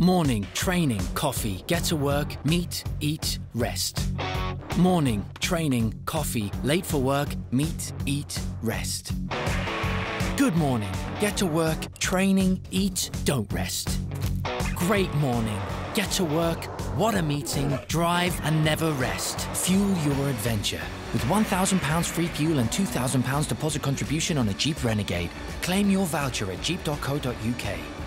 Morning, training, coffee, get to work, meet, eat, rest. Morning, training, coffee, late for work, meet, eat, rest. Good morning, get to work, training, eat, don't rest. Great morning, get to work, what a meeting, drive and never rest. Fuel your adventure with £1,000 free fuel and £2,000 deposit contribution on a Jeep Renegade. Claim your voucher at jeep.co.uk.